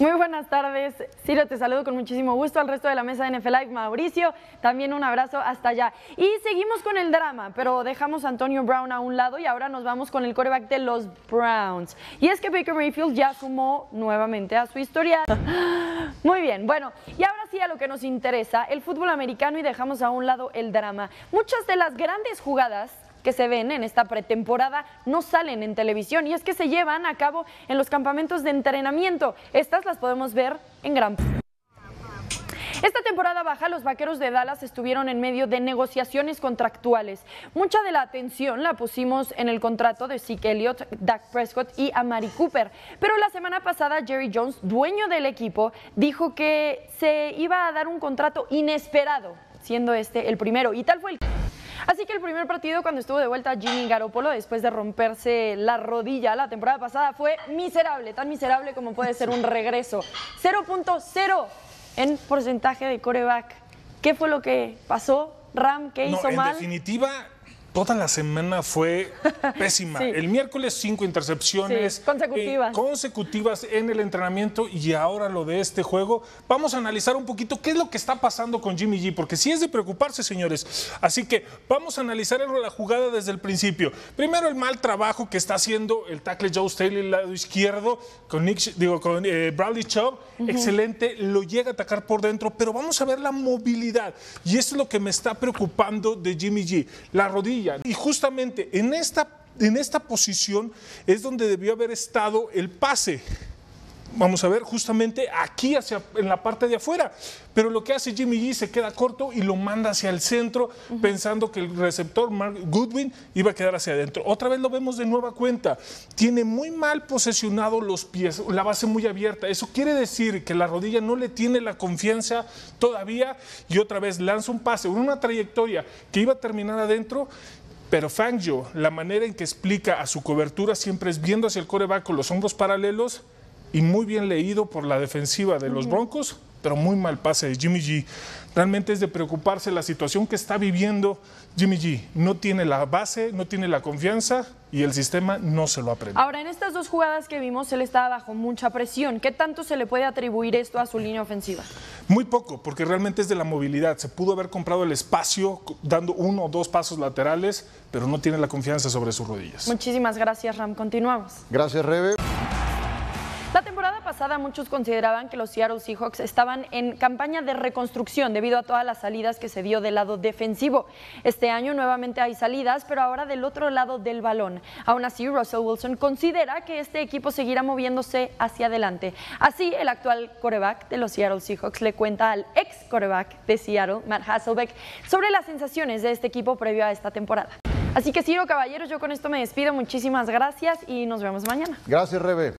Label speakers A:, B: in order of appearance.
A: Muy buenas tardes, Ciro, te saludo con muchísimo gusto, al resto de la mesa de NFL Live, Mauricio, también un abrazo hasta allá. Y seguimos con el drama, pero dejamos a Antonio Brown a un lado y ahora nos vamos con el quarterback de los Browns. Y es que Baker Mayfield ya sumó nuevamente a su historial. Muy bien, bueno, y ahora sí a lo que nos interesa, el fútbol americano, y dejamos a un lado el drama. Muchas de las grandes jugadas que se ven en esta pretemporada no salen en televisión, y es que se llevan a cabo en los campamentos de entrenamiento. Estas las podemos ver en gran parte. Esta temporada baja, los Vaqueros de Dallas estuvieron en medio de negociaciones contractuales. Mucha de la atención la pusimos en el contrato de Zeke Elliott, Dak Prescott y Amari Cooper. Pero la semana pasada, Jerry Jones, dueño del equipo, dijo que se iba a dar un contrato inesperado, siendo este el primero, y tal fue el caso. Así que el primer partido, cuando estuvo de vuelta Jimmy Garoppolo después de romperse la rodilla la temporada pasada, fue miserable, tan miserable como puede ser un regreso. 0.0 en porcentaje de quarterback. ¿Qué fue lo que pasó, Ram? ¿Qué hizo mal?
B: En definitiva, toda la semana fue pésima. Sí. El miércoles 5 intercepciones consecutivas en el entrenamiento, y ahora lo de este juego. Vamos a analizar un poquito qué es lo que está pasando con Jimmy G, porque sí es de preocuparse, señores. Así que vamos a analizar la jugada desde el principio. Primero, el mal trabajo que está haciendo el tackle Joe Staley, el lado izquierdo, con Bradley Chubb. Excelente, lo llega a atacar por dentro, pero vamos a ver la movilidad. Y esto es lo que me está preocupando de Jimmy G, la rodilla. Y justamente en esta posición es donde debió haber estado el pase. Vamos a ver, justamente aquí en la parte de afuera. Pero lo que hace Jimmy G, se queda corto y lo manda hacia el centro, pensando que el receptor Mark Goodwin iba a quedar hacia adentro. Otra vez lo vemos de nueva cuenta. Tiene muy mal posesionado los pies, la base muy abierta. Eso quiere decir que la rodilla no le tiene la confianza todavía, y otra vez lanza un pase, una trayectoria que iba a terminar adentro. Pero Fangio, la manera en que explica a su cobertura siempre es viendo hacia el quarterback con los hombros paralelos, y muy bien leído por la defensiva de los Broncos, pero muy mal pase de Jimmy G. Realmente es de preocuparse la situación que está viviendo Jimmy G. No tiene la base, no tiene la confianza, y el sistema no se lo aprende.
A: Ahora, en estas dos jugadas que vimos, él estaba bajo mucha presión. ¿Qué tanto se le puede atribuir esto a su línea ofensiva?
B: Muy poco, porque realmente es de la movilidad. Se pudo haber comprado el espacio dando 1 o 2 pasos laterales, pero no tiene la confianza sobre sus rodillas.
A: Muchísimas gracias, Ram. Continuamos.
C: Gracias, Rebe.
A: La temporada pasada muchos consideraban que los Seattle Seahawks estaban en campaña de reconstrucción debido a todas las salidas que se dio del lado defensivo. Este año nuevamente hay salidas, pero ahora del otro lado del balón. Aún así, Russell Wilson considera que este equipo seguirá moviéndose hacia adelante. Así, el actual quarterback de los Seattle Seahawks le cuenta al ex quarterback de Seattle, Matt Hasselbeck, sobre las sensaciones de este equipo previo a esta temporada. Así que, Ciro, caballeros, yo con esto me despido. Muchísimas gracias y nos vemos mañana.
C: Gracias, Rebe.